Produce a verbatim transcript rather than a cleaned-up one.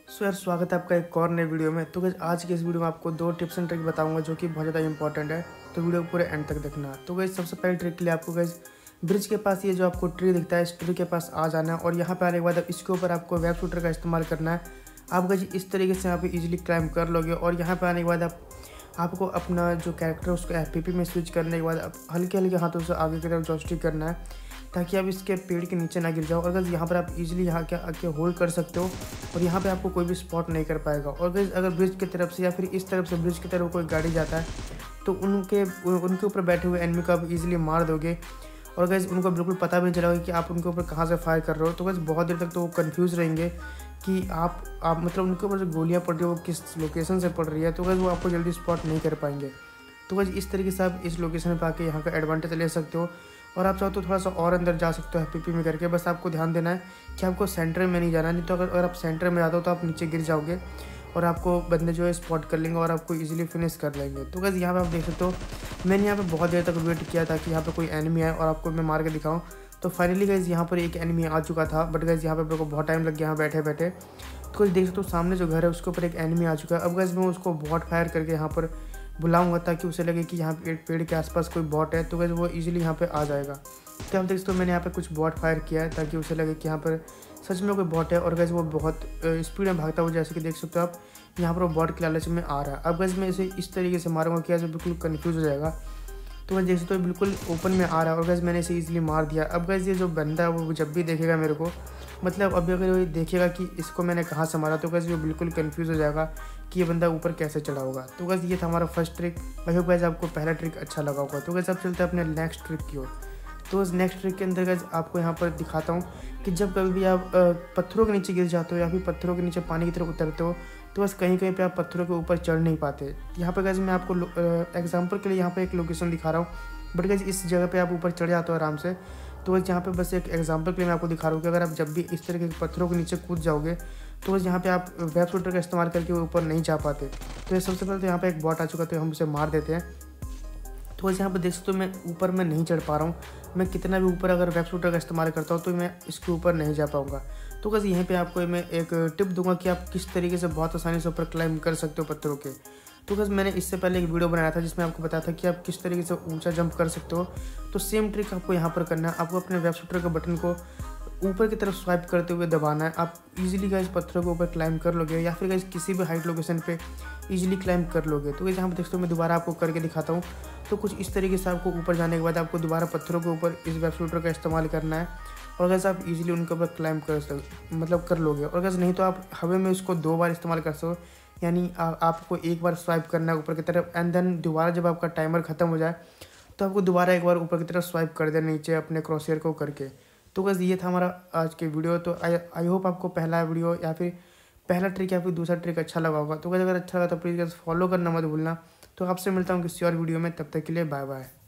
सो यार स्वागत है आपका एक और नए वीडियो में। तो गाइस आज के इस वीडियो में आपको दो टिप्स एंड ट्रिक बताऊंगा जो कि बहुत ज़्यादा इंपॉर्टेंट है, तो वीडियो को पूरे एंड तक देखना। तो गाइस सबसे पहले ट्रिक के लिए आपको गाइस ब्रिज के पास ये जो आपको ट्री दिखता है इस ट्री के पास आ जाना है और यहाँ पे आने के बाद अब इसके ऊपर आपको वेब शूटर का इस्तेमाल करना है। आप गाइस इस तरीके से यहाँ पे इजीली क्लाइम कर लोगे और यहाँ पे आने के बाद आप आपको अपना जो कैरेक्टर है उसको एफ पी पी में स्विच करने के बाद अब हल्के हल्के हाथों से आगे की तरफ जॉयस्टिक करना है ताकि आप इसके पेड़ के नीचे ना गिर जाओ। और अगर यहाँ पर आप इजीली यहाँ के आके होल्ड कर सकते हो और यहाँ पे आपको कोई भी स्पॉट नहीं कर पाएगा। और अगर अगर ब्रिज की तरफ से या फिर इस तरफ से ब्रिज की तरफ कोई गाड़ी जाता है तो उनके उनके ऊपर बैठे हुए एनिमी को आप इजीली मार दोगे और गैस उनको बिल्कुल पता भी नहीं चलेगा कि आप उनके ऊपर कहाँ से फायर कर रहे हो। तो गैस बहुत देर तक तो वो कन्फ्यूज़ रहेंगे कि आप आप मतलब उनके ऊपर जो गोलियाँ पड़ रही है वो किस लोकेशन से पड़ रही है, तो गैस वो आपको जल्दी स्पॉट नहीं कर पाएंगे। तो गैस इस तरीके से आप इस लोकेशन पर आके यहाँ का एडवांटेज ले सकते हो और आप चाहो तो थोड़ा सा और अंदर जा सकते हो एफ पी पी में करके। बस आपको ध्यान देना है कि आपको सेंटर में नहीं जाना, नहीं तो अगर अगर आप सेंटर में जाते हो तो आप नीचे गिर जाओगे और आपको बंदे जो है स्पॉट कर लेंगे और आपको इजीली फिनिश कर लेंगे। तो गाइस यहाँ पे आप देख सकते हो मैंने यहाँ पे बहुत देर तक वेट किया था कि यहाँ पे कोई एनिमी आए और आपको मैं मार के दिखाऊँ। तो फाइनली गाइस यहाँ पर एक एनिमी आ चुका था, बट गाइस यहाँ पे मेरे को बहुत टाइम लग गया यहाँ बैठे बैठे। तो गाइस देख सकते हो सामने जो घर है उसके ऊपर एक एनिमी आ चुका है। अब गाइस मैं उसको बॉट फायर करके यहाँ पर बुलाऊंगा ताकि उसे लगे कि यहाँ पे पेड़ के आसपास कोई बॉट है, तो गाइस वो इजीली यहाँ पे आ जाएगा। तो आप देख सकते हो मैंने यहाँ पे कुछ बॉट फायर किया है ताकि उसे लगे कि यहाँ पर सच में कोई बॉट है और गाइस वो बहुत स्पीड में भागता हुआ, जैसे कि देख सकते हो आप यहाँ पर वो बॉट के लालच में आ रहा है। अब गाइस मैं इसे इस तरीके से मारूंगा कि ऐसे बिल्कुल कन्फ्यूज़ हो जाएगा। तो मैं देख सकते हो बिल्कुल ओपन में आ रहा है और गाइस मैंने इसे इजीली मार दिया। अब गाइस ये जो बंदा है वो जब भी देखेगा मेरे को, मतलब अभी अगर वो देखेगा कि इसको मैंने कहाँ से मारा, तो गाइस वो बिल्कुल कंफ्यूज हो जाएगा कि ये बंदा ऊपर कैसे चढ़ा होगा। तो गाइस ये था हमारा first trick. I hope guys आपको पहला ट्रिक अच्छा लगा होगा। तो गाइस अब चलते हैं अपने नेक्स्ट ट्रिक की ओर। तो इस नेक्स्ट ट्रिक के अंदर गाइस आपको यहाँ पर दिखाता हूँ कि जब कभी भी आप पत्थरों के नीचे गिर जाते हो या फिर पत्थरों के नीचे पानी की तरफ उतरते हो तो बस कहीं कहीं पे आप पत्थरों के ऊपर चढ़ नहीं पाते। यहाँ पर गाइस मैं आपको एग्जांपल के लिए यहाँ पे एक लोकेशन दिखा रहा हूँ, बट गाइस इस जगह पे आप ऊपर चढ़ जाते हो आराम से। तो बस यहाँ पे बस एक एग्जांपल के लिए मैं आपको दिखा रहा हूँ कि अगर आप जब भी इस तरीके के पत्थरों के नीचे कूद जाओगे तो बस यहाँ पे आप वेब शूटर का इस्तेमाल करके ऊपर नहीं जा पाते। तो ये सबसे पहले तो यहाँ पे एक बॉट आ चुका, तो हम उसे मार देते हैं। तो बस यहाँ पर देख सकते हो मैं ऊपर में नहीं चढ़ पा रहा हूँ। मैं कितना भी ऊपर अगर वेब शूटर का इस्तेमाल करता हूँ तो मैं इसके ऊपर नहीं जा पाऊँगा। तो बस यहीं पे आपको मैं एक टिप दूंगा कि आप किस तरीके से बहुत आसानी से ऊपर क्लाइम कर सकते हो पत्थरों के। तो बस मैंने इससे पहले एक वीडियो बनाया था जिसमें आपको बताया था कि आप किस तरीके से ऊंचा जंप कर सकते हो। तो सेम ट्रिक आपको यहाँ पर करना है। आपको अपने वेब शूटर के बटन को ऊपर की तरफ स्वाइप करते हुए दबाना है। आप इजीली गाइस पत्थरों के ऊपर क्लाइम कर लोगे या फिर गाइस किसी भी हाइट लोकेशन पे इजीली क्लाइम कर लोगे। तो यहाँ पर देखते हो मैं दोबारा आपको करके दिखाता हूँ। तो कुछ इस तरीके से आपको ऊपर जाने के बाद आपको दोबारा पत्थरों के ऊपर इस वेब शूटर का इस्तेमाल करना है और गैस आप इजीली उनके ऊपर क्लाइम कर सक मतलब कर लोगे। और गैस नहीं तो आप हवा में इसको दो बार इस्तेमाल कर सको, यानी आ, आपको एक बार स्वाइप करना है ऊपर की तरफ एंड देन दोबारा जब आपका टाइमर ख़त्म हो जाए तो आपको दोबारा एक बार ऊपर की तरफ स्वाइप कर देना नीचे अपने क्रॉसहेयर को करके। तो बस ये था हमारा आज के वीडियो। तो आई आई होप आपको पहला वीडियो या फिर पहला ट्रिक या फिर दूसरा ट्रिक अच्छा लगा होगा। तो अगर अच्छा लगा तो प्लीज़ फॉलो करना मत भूलना। तो आपसे मिलता हूँ किसी और वीडियो में, तब तक के लिए बाय बाय।